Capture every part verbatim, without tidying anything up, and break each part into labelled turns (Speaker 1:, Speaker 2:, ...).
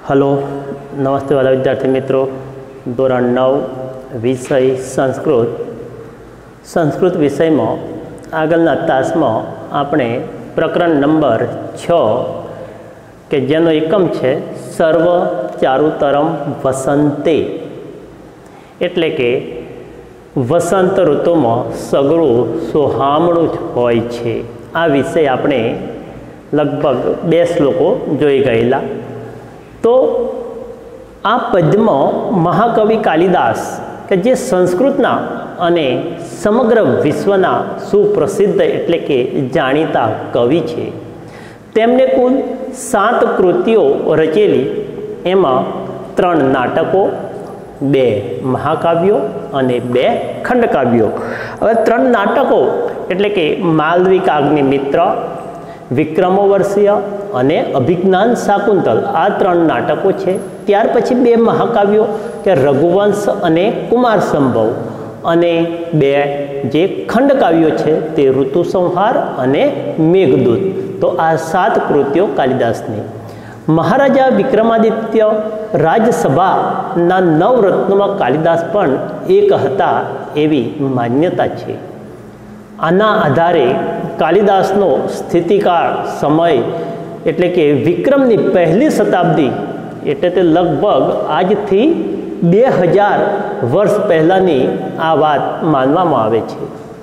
Speaker 1: Hello, નમસ્તે વાલા વિદ્યાર્થી મિત્રો. ધોરણ નવ વિષય સંસ્કૃત. સંસ્કૃત વિષયમાં આગળના તાસમાં આપણે પ્રકરણ નંબર છ કે જેનો એકમ છે સર્વ ચારુતરમ વસંતે, એટલે કે વસંત ઋતુમાં સગળું સુહામણું જ હોય છે. આ વિષય આપણે લગભગ બે શ્લોકો જોઈ ગયેલા. તો આ પદ્યમાં મહાકવિ કાલિદાસ કે જે સંસ્કૃતના અને સમગ્ર વિશ્વના સુપ્રસિદ્ધ એટલે કે જાણીતા કવિ છે, તેમને કુલ સાત કૃતિઓ રચેલી. એમાં ત્રણ નાટકો, બે મહાકાવ્યો અને બે ખંડકાવ્યો. હવે ત્રણ નાટકો એટલે કે માલવિકાગ્નિમિત્ર, વિક્રમોર્વશીય અને અભિજ્ઞાન શાકુંતલ, આ ત્રણ નાટકો છે. ત્યાર પછી બે મહાકાવ્યો કે રઘુવંશ અને કુમાર સંભવ, અને બે જે ખંડકાવ્યો છે તે ઋતુસંહાર અને મેઘદૂત. તો આ સાત કૃતિઓ કાલિદાસની. મહારાજા વિક્રમાદિત્ય રાજસભાના નવરત્નોમાં કાલિદાસ પણ એક હતા એવી માન્યતા છે. આના આધારે કાલિદાસનો સ્થિતિકાળ સમય એટલે કે વિક્રમની પહેલી શતાબ્દી એટલે તે લગભગ આજથી બે હજાર વર્ષ પહેલાંની આ વાત માનવામાં આવે છે.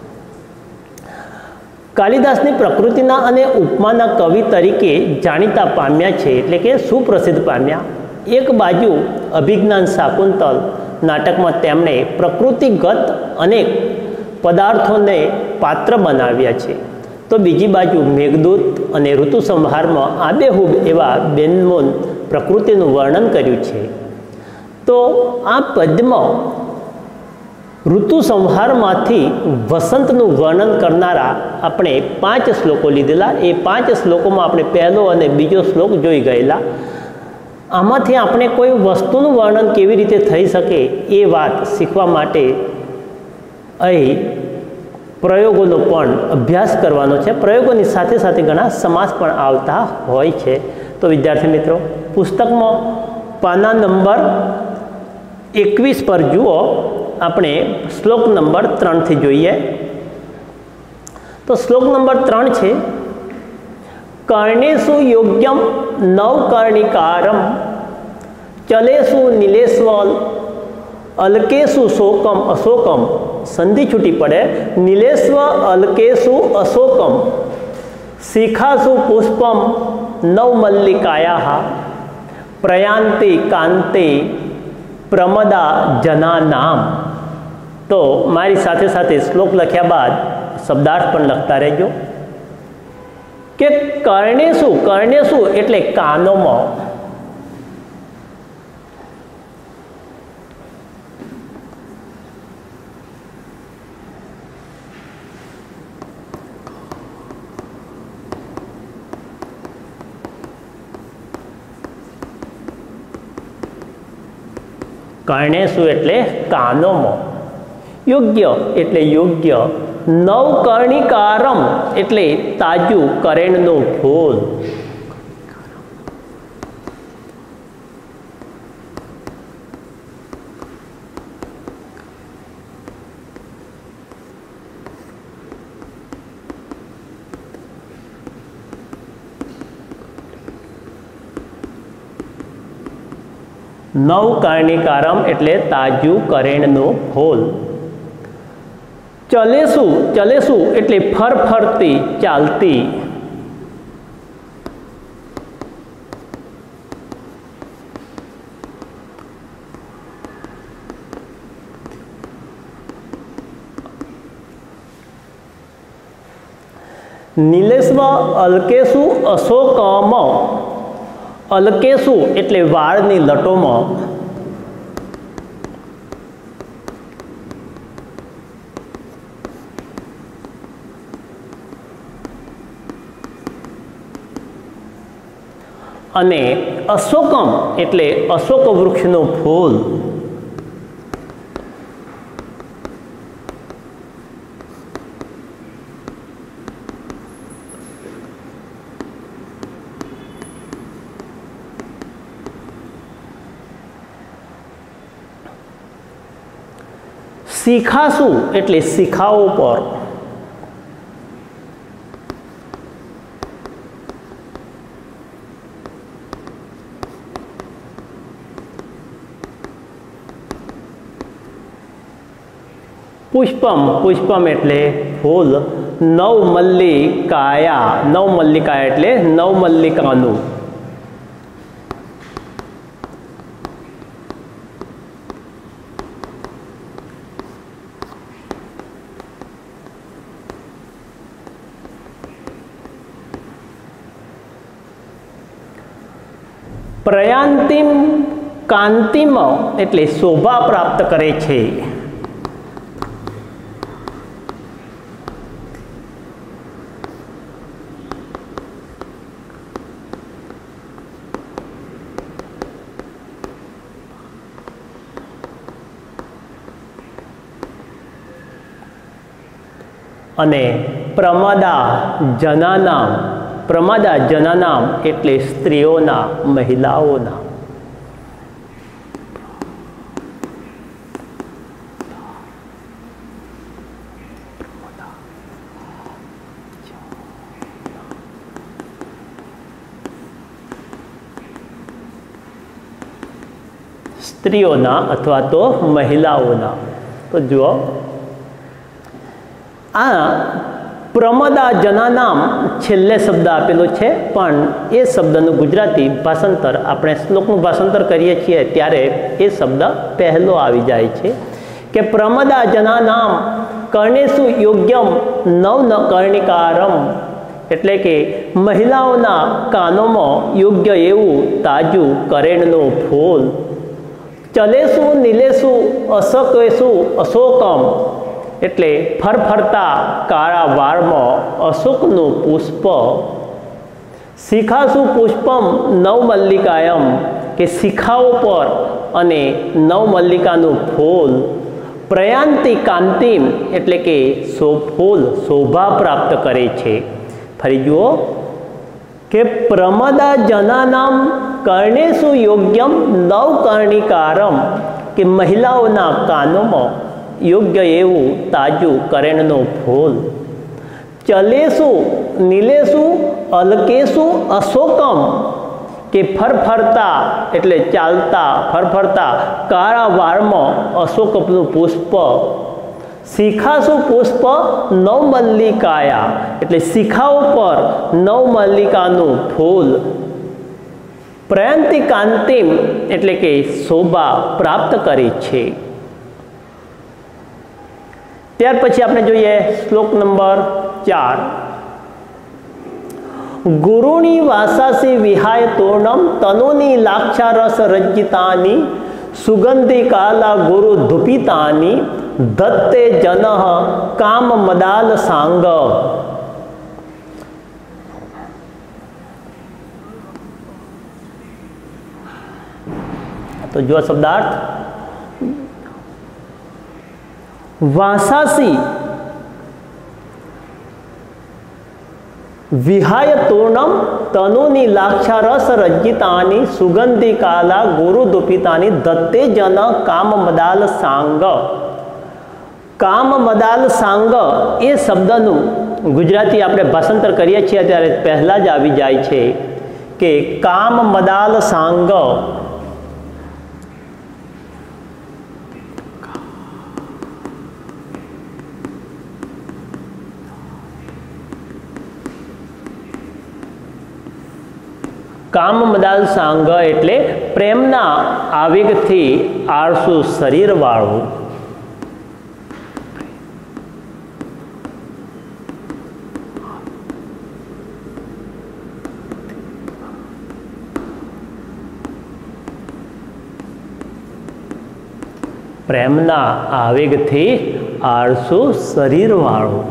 Speaker 1: કાલિદાસની પ્રકૃતિના અને ઉપમાના કવિ તરીકે જાણીતા પામ્યા છે, એટલે કે સુપ્રસિદ્ધ પામ્યા. એક બાજુ અભિજ્ઞાન શાકુંતલ નાટકમાં તેમણે પ્રકૃતિગત અનેક પદાર્થોને પાત્ર બનાવ્યા છે, તો બીજી બાજુ મેઘદૂત અને ઋતુસંહારમાં આબેહૂબ એવા બેનમૂન પ્રકૃતિનું વર્ણન કર્યું છે. તો આ પદ્યમાં ઋતુસંહારમાંથી વસંતનું વર્ણન કરનારા આપણે પાંચ શ્લોકો લીધેલા. એ પાંચ શ્લોકોમાં આપણે પહેલો અને બીજો શ્લોક જોઈ ગયેલા. આમાંથી આપણે કોઈ વસ્તુનું વર્ણન કેવી રીતે થઈ શકે એ વાત શીખવા માટે અહીં પ્રયોગોનો પણ અભ્યાસ કરવાનો છે. પ્રયોગોની સાથે સાથે ઘણા સમાસ પણ આવતા હોય છે. તો વિદ્યાર્થી મિત્રો, પુસ્તકમાં પાના નંબર એકવીસ પર જુઓ. આપણે શ્લોક નંબર ત્રણથી જોઈએ. તો શ્લોક નંબર ત્રણ છે, કર્ણેશુ યોગ્યમ નવકર્ણિકારમ ચલેશુ નીલેશ્વલ અલ્કેશુ શોકમ અશોકમ. સંધિ છૂટી પડે. નીલેશ્વ અલ્કેશુ અશોકમ શિખાસુ પુષ્પમ નવમલ્લિકાયા પ્રયાંતિ કાંતે પ્રમદા જના નામ. તો મારી સાથે સાથે શ્લોક લખ્યા બાદ શબ્દાર્થ પણ લખતા રહેજો કે કર્ણેશુ, કર્ણેશુ એટલે કાનોમાં, કર્ણેશુ એટલે કાનોમાં, યોગ્ય એટલે યોગ્ય, નવકર્ણિકારમ એટલે તાજું કરેણનું ફૂલ, નવકર્ણિકારમ એટલે તાજું કરેણનું ફૂલ. ચલેશુ, ચલેશુ એટલે ફરફરતી, ચાલતી. નીલેશ્વ અલ્કેશુ અશોકમ, અલ્કેશુ એટલે વાળની લટોમાં, અને અશોકમ એટલે અશોક વૃક્ષનું ફૂલ. શીખાશું એટલે શીખાઓ પર, પુષ્પમ પુષ્પમ એટલે ફૂલ, નવમલ્લિકાયા નવમલ્લિકાયા એટલે નવમલ્લિકાનું, પ્રયાંતિમ કાંતિમ એટલે શોભા પ્રાપ્ત કરે છે, અને પ્રમાદા જનાનામ પ્રમાદા જનાનામ એટલે સ્ત્રીઓના મહિલાઓના, સ્ત્રીઓના અથવા તો મહિલાઓના. તો જુઓ આ પ્રમદા જનાનામ છેલ્લે શબ્દ આપેલો છે, પણ એ શબ્દનું ગુજરાતી ભાષાંતર આપણે શ્લોકનું ભાષાંતર કરીએ છીએ ત્યારે એ શબ્દ પહેલો આવી જાય છે કે પ્રમદા જનાનામ કર્ણેશુ યોગ્યમ નવ ન કર્ણિકારમ, એટલે કે મહિલાઓના કાનોમાં યોગ્ય એવું તાજું કરેણનું ફૂલ, ચલેશુ નીલેશુ અશોકેશુ અશોકમ એટલે ફરફરતા કાળા વાળમાં અશોકનું પુષ્પ, શિખાસુ પુષ્પમ નવમલ્લિકાયમ કે શિખાઓ પર અને નવમલ્લિકાનું ફૂલ, પ્રયાંતિ કાંતિમ એટલે કે સો ફૂલ શોભા પ્રાપ્ત કરે છે. ફરી જુઓ કે પ્રમદા જનાનામ કર્ણેશુ યોગ્યમ નવકર્ણિકારમ કે મહિલાઓના કાનોમાં યોગ્ય એવું તાજું કરેણનું ફૂલ, ચલેશુ નીલેશુ અલકેશુ અશોકમ કે ફરફરતા એટલે ચાલતા ફરફરતા કાળા વાળમાં અશોકનું પુષ્પ, શિખાસુ પુષ્પ નવમલ્લિકાયા એટલે શિખાઓ પર નવમલ્લિકાનું ફૂલ, પ્રયાંતિ કાંતિમ એટલે કે શોભા પ્રાપ્ત કરે છે. ત્યાર પછી આપણે જોઈએ શ્લોક નંબર ચાર. ગુરુની વાસાસી વિહાય તોર્ણમ તનોની લાક્ષારસ રજ્જિતાની સુગંધી કાલા ગુરુ ધુપિતાની ધત્તે જન કામ મદાલ સાંગ. તો જો શબ્દાર્થ, વાસાસી વિહાય તોર્ણમ તનુની લાક્ષારસ રજ્જિતાની સુગંધી કાલા ગુરુ દુપિતાની ધત્તે જન કામ મદાલ સાંગ. કામ મદાલ સાંગ એ શબ્દનું ગુજરાતી આપણે ભાષાંતર કરીએ છીએ ત્યારે પહેલાં જ આવી જાય છે કે કામ મદાલ સાંગ કામ મદાલ સાંગ એટલે પ્રેમના આવેગથી આળસુ શરીર વાળું. પ્રેમના આવેગથી આળસુ શરીર વાળું.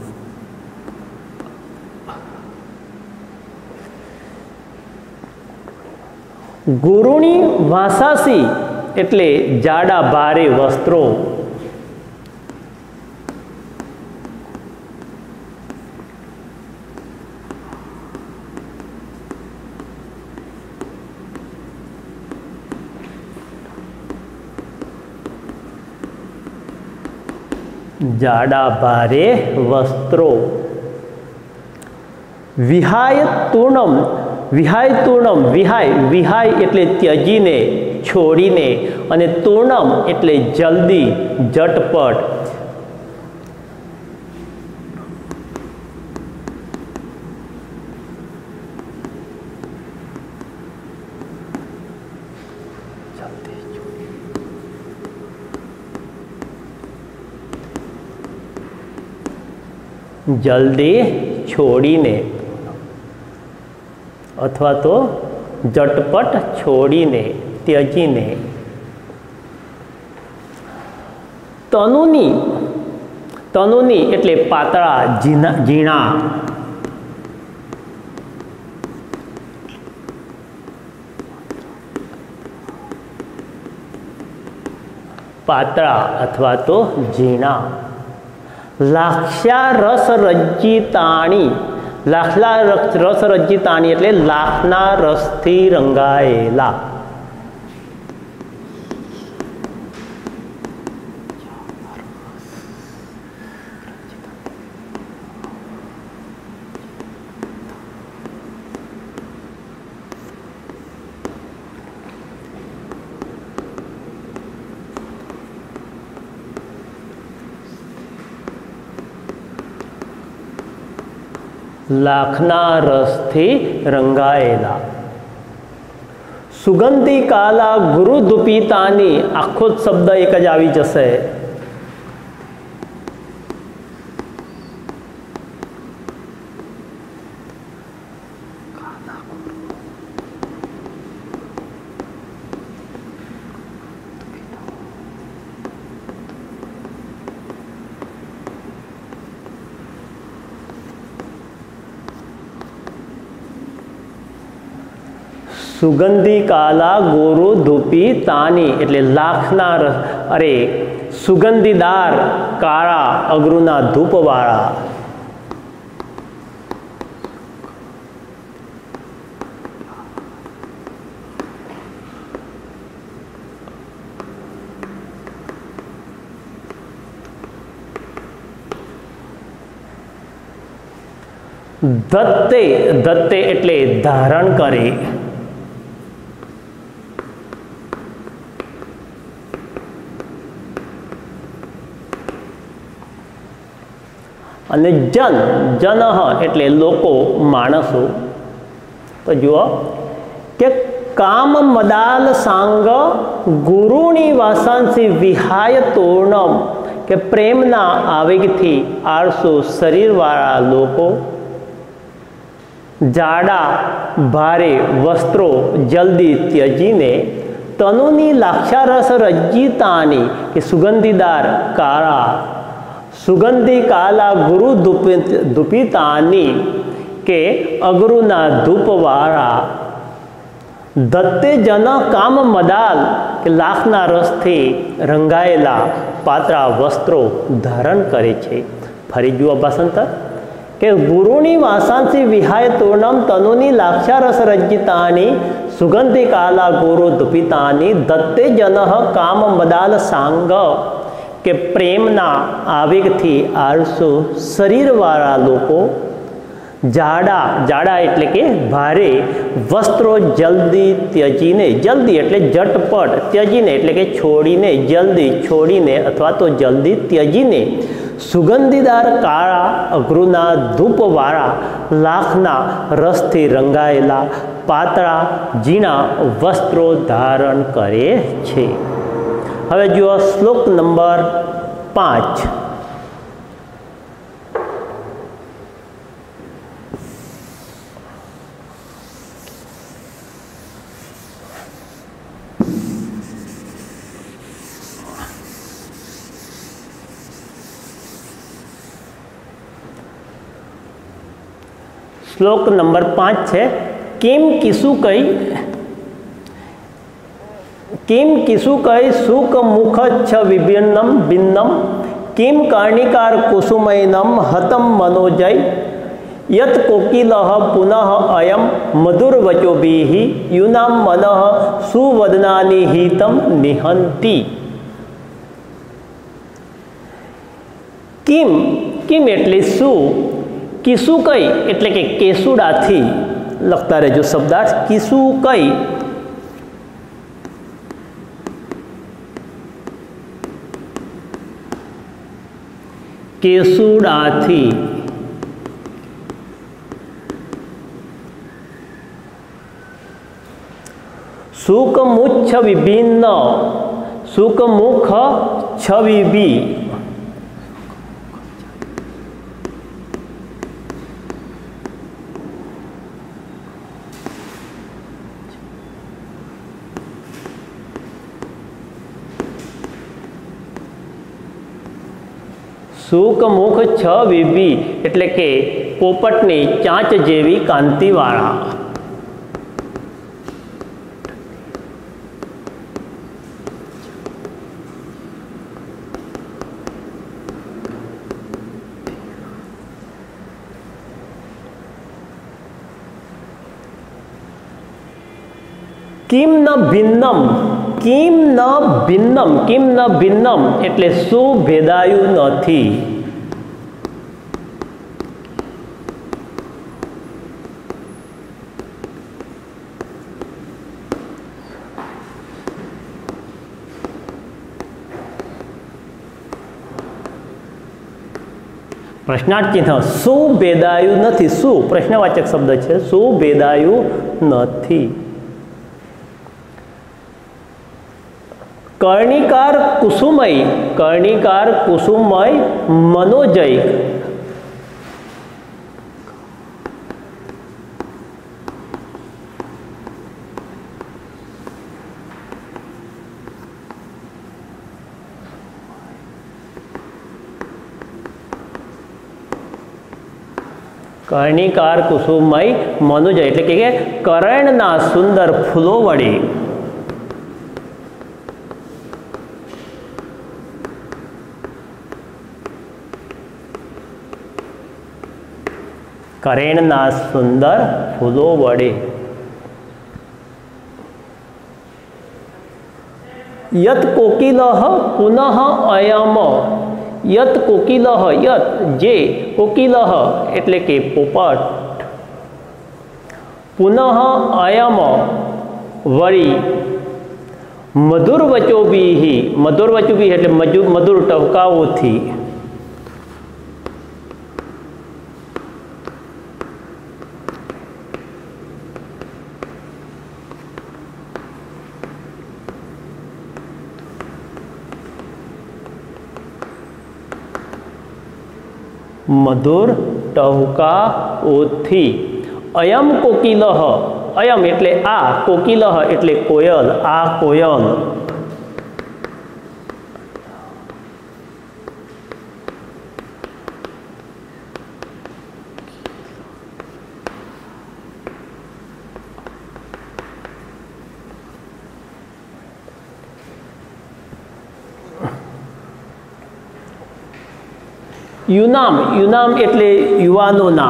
Speaker 1: ગુરુની વાસાસી એટલે જાડા ભારે વસ્ત્રો. जाड़ा भारे वस्त्रों। विहाय तूर्णम, विहाय तूर्णम, विहाय विहाय एटले त्यजीने, छोड़ीने, अने तूर्णम एटले जल्दी, झटपट। जल्दी छोड़ीने अथवा तो झटपट छोड़ीने, त्यजीने। तनुनी, तनुनी एटले पातळा, झीणा, झीणा। पातळा अथवा तो झीणा। लाक्षा रस रज्जिताणी, लाखला रस रज्जिताणी एटले लाखना रसथी रंगायेला। लाखना रसथी रंगायेला। सुगंधी काला गुरु दुपीतानी, आखो शब्द एक ज आवी जशे। सुगंधी काला गोरु धूपी तानी एटले लाखना रस, अरे सुगंधीदार काळा अगरुना धूपवाळा। दत्ते, दत्ते एटले धारण करे। अने जन, जन एटले लोको, माणसो। तो जुओ के काम मदाल सांग गुरुनी वासांसी विहाय तोरणम, के प्रेमना आवेगथी आळसो शरीरवाळा लोको। जाड़ा भारे वस्त्रों जल्दी त्यजीने, तनुनी लाक्षारस रज्जितानी, के सुगंधीदार काळा, सुगंधी काला गुरु दुपीतानी, के अगरुना धूपवाळा। दत्ते जन काम मदाल, के लाखना रसथी रंगायेला पातळा वस्त्रों धारण करे छे। फरी जुओ भाषांतर के गुरुनी वासांसी विहाय तोरणम, तनुनी लाक्षारस रज्जितानी, सुगंधी काला गुरु दुपीतानी। दत्ते जन काम मदाल सांग, के प्रेमना आवेगथी आळसो शरीरवाळा लोको। जाड़ा, जाड़ा एटले के भारे वस्त्रों जल्दी त्यजीने, जल्दी एटले झटपट, त्यजीने एटले के छोड़ीने, जल्दी छोड़ीने अथवा तो जल्दी त्यजीने। सुगंधीदार काळा अगरुना धूपवाळा, लाखना रसथी रंगायेला पातळा झीणा वस्त्रों धारण करे छे। हवे जुओ श्लोक नंबर पांच। श्लोक नंबर पांच है। किम किसु कई, किम किसु कई सुख मुख छ विभिन्नम भिन्नम, किम कर्णिकार कुसुमैनम हतम मनोजय, यत कोकिलः पुनः अयम मधुरवचोभिः यूनां मनः सुवदनानि हितं निहन्ति। किम किम एटले शू, किसु कई एटले के केसुडाथी लखता रहेजो शब्दार्थ। किसु कई केसुडाथी, सुकमुख विभिन्न, सुकमुख छविबी, सुकमुख छविबी एटले के पोपटनी चांच जेवी कांतिवाळा। किम न भिन्नम, किम न भिन्नम, किम न भिन्नम एटले शू भेदायु नथी। प्रश्नार्थ चिन्ह शू भेदायु नथी, शू प्रश्नवाचक शब्द है, शू भेदायु नथी। कर्णिकार कुसुमय, कर्णिकार कुसुमय मनोजय, कर्णिकार कुसुमय मनोजय एटले के करणना सुंदर फूलो वडे, करेणना सुंदर फूलो वडे। यत कोकिलः पुनः अयम, यत कोकिलः यत जे कोकिलः एटले के पोपट, पुनः अयम वरी मधुर वचोबी, मधुर वचोबी एटले मधुर टहकाओथी, मधुर टहुकाओथी। अयम कोकिलः, अयम एटले आ, कोकिलः एटले कोयल, आ कोयल। युनाम, युनाम एटले युवानोना,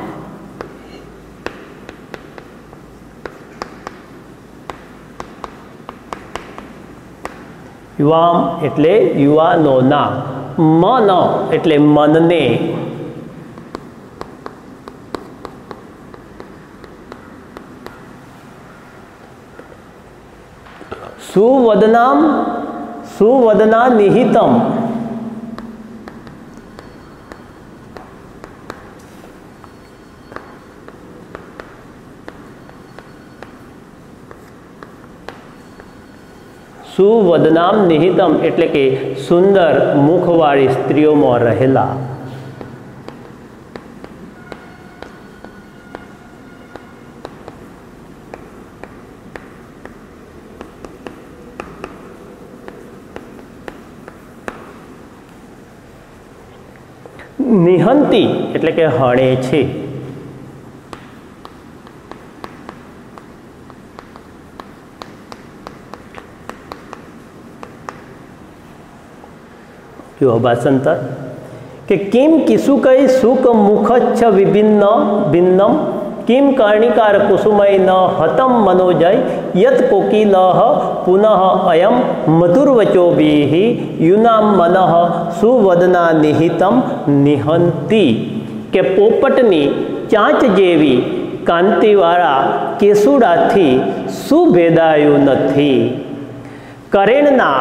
Speaker 1: युवाम एटले युवानोना, मन एटले मनने, सुवदनाम, सुवदना निहितम, सुवदनाम निहितम एटले के सुंदर मुखवाળી स्त्रीओमां रहेला। निहंती एटले के हणे छे, जो भाषांतर के किम किसु कई सुख मुखच्छ विभिन्न भिन्नम, किम कर्णिकार कुसुमय न हतम मनोजय यत कोकिल पुनः अयम मधुरवचोभिः यूनाम मनः सुवदना निहितम निहंती। के पोपटनी चांच जेवी कांतिवाळा केसुडाथी सुभेदायु नथी। करेणना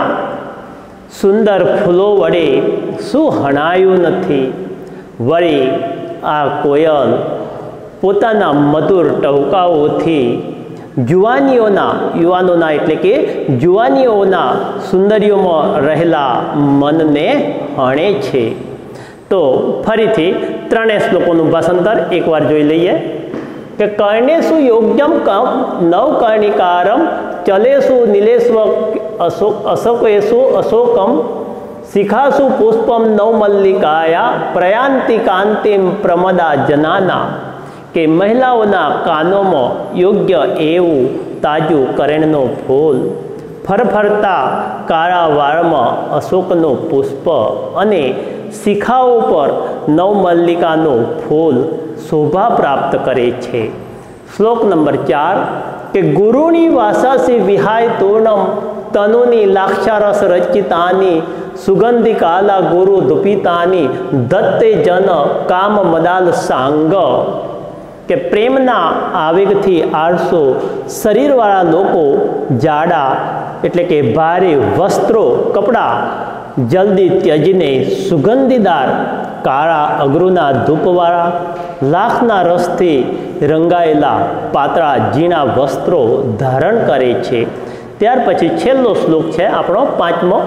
Speaker 1: सुंदर फूलो वडे सुहणायु नथी। वળી आ कोयल પોતાના મધુર ટહુકાઓથી જુવાનીઓના યુવાનોના એટલે કે જુવાનીઓના સુંદરીઓમાં રહેલા મનને હણે છે। તો ફરીથી ત્રણેય શ્લોકોનું ભાષાંતર એકવાર જોઈ લઈએ કે કર્ણેશુ યોગ્યમ કમ નવકર્ણિકારમ ચલેશુ નીલેશ્વ અશોક અશોકેશુ અશોકમ શિખાસુ પુષ્પમ નવમલ્લિકાયા પ્રયાંતિ કાંતિમ પ્રમદા જનાના। કે મહિલાઓના કાનોમાં યોગ્ય એવું તાજું કરેણનું ફૂલ, ફરફરતા કાળા વાળમાં અશોકનું પુષ્પ અને શિખાઓ પર નવમલ્લિકાનું ફૂલ શોભા પ્રાપ્ત કરે છે। શ્લોક નંબર ચાર કે ગુરુની વાસાસી વિહાય તૂર્ણમ તનુની લાક્ષારસ રચિતાની સુગંધિ કાલા ગુરુ દુપિતાની દત્તે જન કામ મદાલ સાંગ। કે પ્રેમના આવેગથી આળસો શરીરવાળા લોકો જાડા એટલે કે ભારે વસ્ત્રો કપડાં જલ્દી ત્યજીને સુગંધીદાર કાળા અગરુના ધૂપવાળા લાખના રસથી રંગાયેલા પાતળા ઝીણા વસ્ત્રો ધારણ કરે છે। ત્યાર પછી છેલ્લો શ્લોક છે આપણો પાંચમો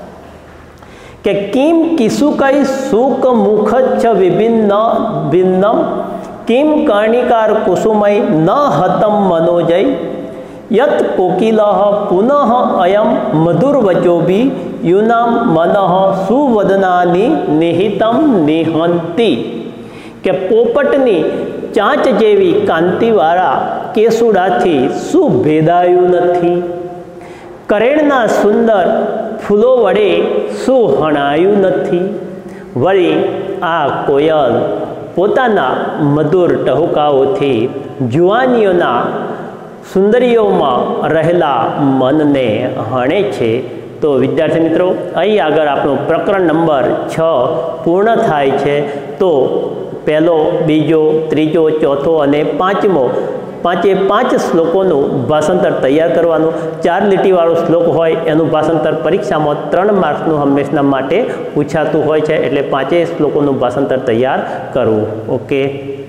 Speaker 1: કે કિમ કિસુકૈ સુક મુખચ્છ વિભિન્ન ભિન્નમ किम कर्णिकार कुसुमय न हतम मनोजय यत कोकिल पुनः अयम मधुरवचोभि यूनाम मनः सुवदनानि निहितम निहंती। के पोपटनी चांच जेवी कांतिवाळा केसुडाथी सुभेदायु नथी। करेणना सुंदर फूलो वडे सुहणायु नथी। वળી आ कोयल પોતાના મધુર ટહુકાઓથી જુવાનીઓના સુંદરીઓમાં રહેલા મનને હણે છે। તો વિદ્યાર્થી મિત્રો અહીં આગળ આપણું પ્રકરણ નંબર છ પૂર્ણ થાય છે। તો પહેલો, બીજો, ત્રીજો, ચોથો અને પાંચમો પાંચે પાંચ શ્લોકોનું ભાષાંતર તૈયાર કરવાનું। ચાર લીટીવાળો શ્લોક હોય એનું ભાષાંતર પરીક્ષામાં ત્રણ માર્ક્સનું હંમેશના માટે પૂછાતું હોય છે, એટલે પાંચેય શ્લોકોનું ભાષાંતર તૈયાર કરવું। ઓકે।